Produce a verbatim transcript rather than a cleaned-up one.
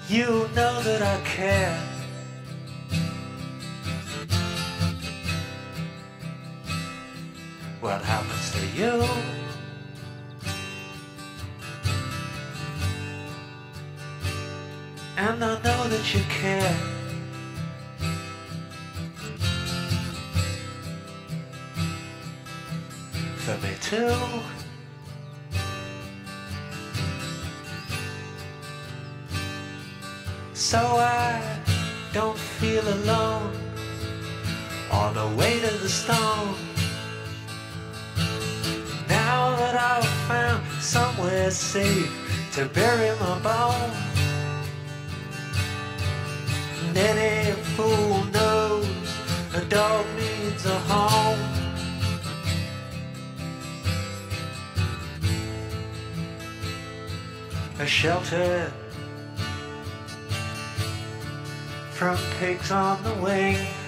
You know that I care. What happens to you? And I know that you care. For me too. So I don't feel alone on the way to the stone. Now that I've found somewhere safe to bury my bones, and any fool knows a dog needs a home. A shelter from pigs on the wing.